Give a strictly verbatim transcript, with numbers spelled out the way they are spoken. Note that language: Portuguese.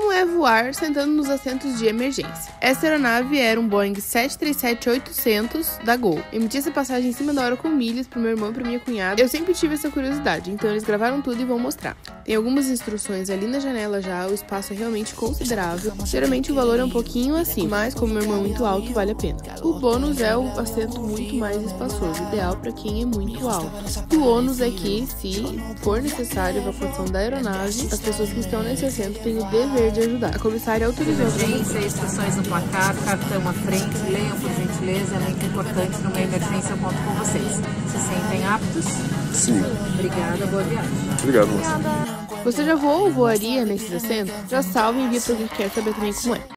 Como é voar sentando nos assentos de emergência? Essa aeronave era um Boeing sete três sete oitocentos da Gol. Emiti essa passagem em cima da hora com milhas pro meu irmão e pra minha cunhada. Eu sempre tive essa curiosidade, então eles gravaram tudo e vão mostrar. Tem algumas instruções ali na janela já, o espaço é realmente considerável. Geralmente o valor é um pouquinho assim, mas como meu irmão é muito alto, vale a pena. O bônus é o assento muito mais espaçoso, ideal para quem é muito alto. O ônus é que, se for necessário a evacuação da aeronave, as pessoas que estão nesse assento têm o dever de ajudar. A comissária autorizou. Emergência, instruções no placar, cartão à frente, leiam por gentileza, é muito importante, numa emergência eu conto com vocês. Se sentem aptos? Sim. Obrigada, boa viagem. Obrigado. Você já voou ou voaria nesses assentos? Já salve e envia para quem quer saber também como é.